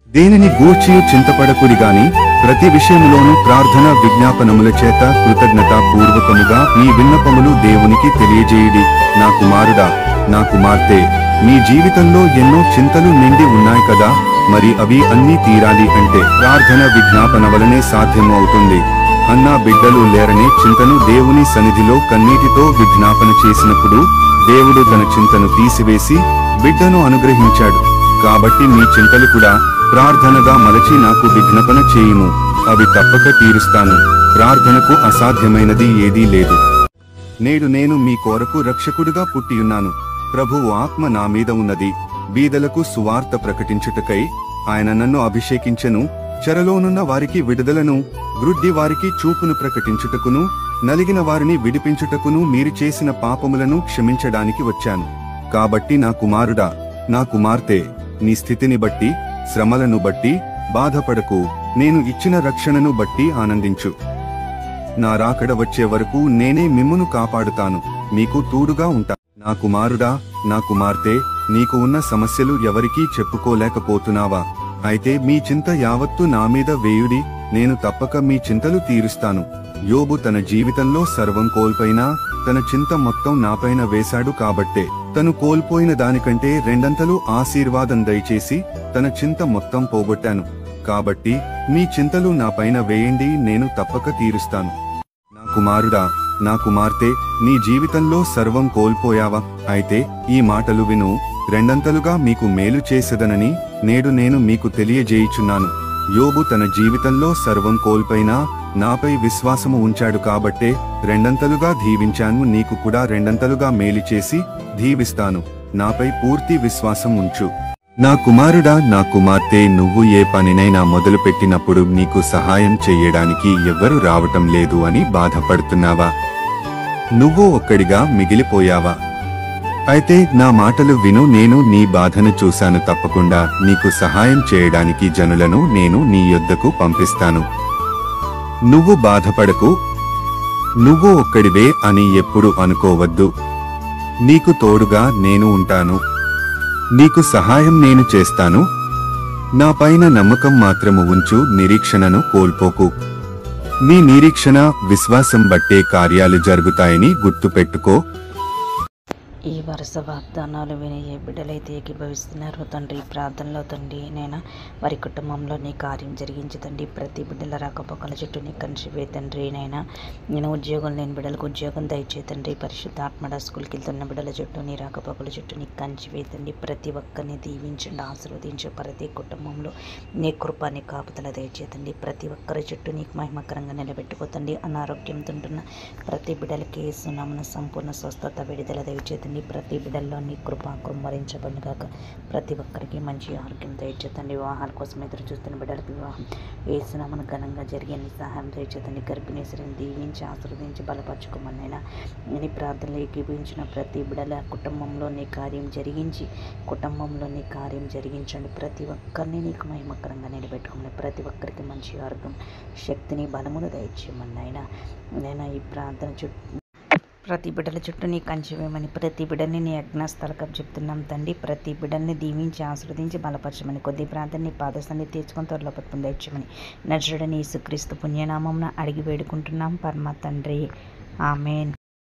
దేనిని గూర్చియు చింతపడకుడి గాని ప్రతి విషయములోనూ ప్రార్థన విజ్ఞాపనముల చేత కృతజ్ఞతా పూర్వకముగా మీ విన్నపములు దేవునికి తెలియజేయుడి. నా కుమారుడా, నా కుమార్తె, మీ జీవితంలో ఎన్నో చింతలు నిండి ఉన్నాయి కదా, మరి అవి అన్నీ తీరాలి అంటే ప్రార్థన విజ్ఞాపన వలనే సాధ్యము అవుతుంది. హన్నా బిడ్డలు లేరనే చింతను దేవుని సన్నిధిలో కన్నీటితో విజ్ఞాపన చేసినప్పుడు దేవుడు తన చింతను తీసివేసి బిడ్డను అనుగ్రహించాడు. కాబట్టి మీ చింతలు కూడా ప్రార్థనగా మలచి నాకు విజ్ఞాపన చేయుము, అవి తప్పక తీరుస్తాను. ప్రార్థనకు అసాధ్యమైనది ఏదీ లేదు. నేడు నేను మీ కొరకు రక్షకుడిగా పుట్టియున్నాను. ప్రభువు ఆత్మ నా మీద ఉన్నది. బీదలకు సువార్త ప్రకటించుటకై ఆయన నన్ను అభిషేకించెను. చెరలోనున్న వారికి విడుదలను, గ్రుడ్డి వారికి చూపును ప్రకటించుటకును, నలిగిన వారిని విడిపించుటకును, మీరు చేసిన పాపములను క్షమించడానికి వచ్చాను. కాబట్టి నా కుమారుడా, నా కుమార్తె, నీ స్థితిని బట్టి, శ్రమలను బట్టి బాధపడకు. నేను ఇచ్చిన రక్షణను బట్టి ఆనందించు. నా రాకడ వచ్చే వరకు నేనే మిమ్మును కాపాడుతాను, మీకు తోడుగా ఉంటా. నా కుమారుడా, నా కుమార్తె, నీకు ఉన్న సమస్యలు ఎవరికీ చెప్పుకోలేకపోతున్నావా? అయితే మీ చింత యావత్తు నా మీద వేయుడి, నేను తప్పక మీ చింతలు తీరుస్తాను. యోబు తన జీవితంలో సర్వం కోల్పోయినా తన చింత మొత్తం నాపైన వేశాడు కాబట్టే తను కోల్పోయిన దానికంటే రెండంతలు ఆశీర్వాదం దయచేసి తన చింత మొత్తం పోగొట్టాను. కాబట్టి మీ చింతలు నాపైన వేయండి, నేను తప్పక తీరుస్తాను. నా కుమారుడా, నా కుమార్తె, నీ జీవితంలో సర్వం కోల్పోయావా? అయితే ఈ మాటలు విను, రెండంతలుగా మీకు మేలు చేసేదనని నేడు నేను మీకు తెలియజేయుచున్నాను. యోబు తన జీవితంలో సర్వం కోల్పోయినా నాపై విశ్వాసము ఉంచాడు కాబట్టే రెండంతలుగా దీవించాను. నీకు కూడా రెండంతలుగా మేలు చేసి దీవిస్తాను. నాపై పూర్తి విశ్వాసం ఉంచు. నా కుమారుడా, నా కుమార్తె, నువ్వు ఏ పనినైనా మొదలుపెట్టినప్పుడు నీకు సహాయం చెయ్యడానికి ఎవ్వరు రావటం లేదు అని బాధపడుతున్నావా? నువ్వు ఒక్కడిగా మిగిలిపోయావా? అయితే నా మాటలు విను, నేను నీ బాధను చూశాను. తప్పకుండా నీకు సహాయం చేయడానికి జనులను నేను నీ యొద్దకు పంపిస్తాను. నువ్వు బాధపడకు, నువ్వు ఒక్కడివే అని ఎప్పుడు అనుకోవద్దు. నీకు తోడుగా నేను ఉంటాను. నీకు సహాయం నేను చేస్తాను. నా పైన నమ్మకం మాత్రము ఉంచు, నిరీక్షణను కోల్పోకు. నీ నిరీక్షణ, విశ్వాసం బట్టే కార్యాలు జరుగుతాయని గుర్తుపెట్టుకో. ఈ వరుస వాగ్దానాలు విని ఏ బిడ్డలైతే ఏకీభవిస్తున్నారో తండ్రి, ప్రార్థనలో తండ్రి నైనా వారి కుటుంబంలో నీ కార్యం జరిగించి తండ్రి, ప్రతి బిడ్డల రాకపోకల చుట్టూ నీ కంచివే తండ్రి నైనా. నేను ఉద్యోగం లేని బిడ్డలకు ఉద్యోగం దయచే తండ్రి, పరిశుద్ధాత్మడ స్కూల్కి వెళ్తున్న బిడ్డల చుట్టూ నీ రాకపోకల చుట్టూ నీ కంచివే తండ్రి. ప్రతి ఒక్కరిని దీవించండి, ఆశీర్వదించు. ప్రతి కుటుంబంలో నీ కృప, నీ కాపుదల దయచేతండి. ప్రతి ఒక్కరి చుట్టూ నీకు మహిమకరంగా నిలబెట్టుకోతండి. అనారోగ్యంతో ఉంటున్న ప్రతి బిడ్డలకి యేసునామమున సంపూర్ణ స్వస్థత, విడుదల దయచేతండి. ప్రతి బిడ్డల్లో నీ కృప కృమ్మరించబడి కాక ప్రతి ఒక్కరికి మంచి ఆరోగ్యం దయచేతండి. వివాహాల కోసం ఎదురు చూస్తున్న బిడ్డలకు వివాహం యేసునామమున ఘనంగా జరిగే నీ సహాయం దయచేతండి. గర్భిణీ స్త్రీని దీవించి ఆశీర్వదించి బలపరచుకోమనైనా. నీ ప్రార్థనలు ఏకీభవించిన ప్రతి బిడ్డల కుటుంబంలో నీ కార్యం జరిగించి, కుటుంబంలో నీ కార్యం జరిగించండి. ప్రతి ఒక్కరిని నీకు మహిమకరంగా నిలబెట్టుకోమని, ప్రతి ఒక్కరికి మంచి ఆరోగ్యం, శక్తిని, బలమును దయచేయమనైనా. నేను ఈ ప్రార్థన ప్రతి బిడ్డల చుట్టూ నీ కంచివేయమని, ప్రతి బిడ్డని నీ యజ్ఞస్థలకం చెప్తున్నాం తండ్రి. ప్రతి బిడ్డల్ని దీవించి ఆశీర్వదించి బలపరచమని, కొద్ది ప్రార్థన నీ పాదస్థాన్ని తీర్చుకొని త్వరలో పొందొచ్చమని నజరుడని యేసుక్రీస్తు పుణ్యనామమున అడిగి వేడుకుంటున్నాం పరమ తండ్రి. ఆమేన్.